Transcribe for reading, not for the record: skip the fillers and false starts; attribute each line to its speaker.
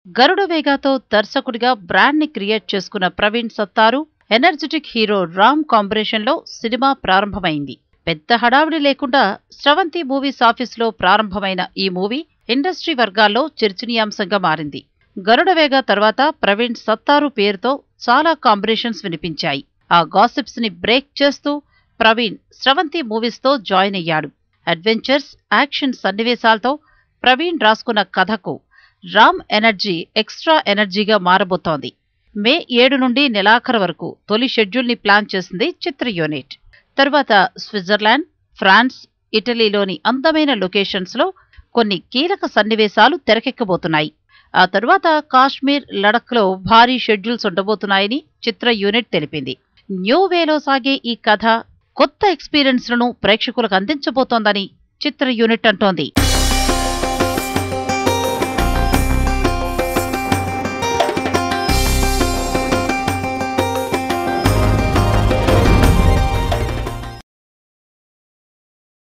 Speaker 1: గరుడవేగాతో దర్శకుడిగా బ్రాండ్ ని క్రియేట్ చేసుకున్న ప్రవీణ్ సత్తారు, ఎనర్జెటిక్ హీరో రామ్ కాంబినేషన్లో సినిమా ప్రారంభమైంది. పెద్ద హడావిడి లేకుండా స్రవంతి మూవీస్ ఆఫీస్లో ప్రారంభమైన ఈ మూవీ ఇండస్ట్రీ వర్గాల్లో చర్చనీయాంశంగా మారింది. గరుడవేగ తర్వాత ప్రవీణ్ సత్తారు పేరుతో చాలా కాంబినేషన్స్ వినిపించాయి. ఆ గాసిప్స్ ని బ్రేక్ చేస్తూ ప్రవీణ్ స్రవంతి మూవీస్తో జాయిన్ అయ్యాడు. అడ్వెంచర్స్, యాక్షన్ సన్నివేశాలతో ప్రవీణ్ రాసుకున్న కథకు రామ్ ఎనర్జీ ఎక్స్ట్రా ఎనర్జీగా మారబోతోంది. మే 7 నుండి నెలాఖరు వరకు తొలి షెడ్యూల్ ని ప్లాన్ చేసింది చిత్ర యూనిట్. తరువాత స్విట్జర్లాండ్, ఫ్రాన్స్, ఇటలీలోని అందమైన లొకేషన్స్ లో కొన్ని కీలక సన్నివేశాలు తెరకెక్కబోతున్నాయి. ఆ తరువాత కాశ్మీర్, లడఖ్ లో భారీ షెడ్యూల్స్ ఉండబోతున్నాయని చిత్ర యూనిట్ తెలిపింది. న్యూ వేలో సాగే ఈ కథ కొత్త ఎక్స్పీరియన్స్ లను ప్రేక్షకులకు అందించబోతోందని చిత్ర యూనిట్ అంటోంది.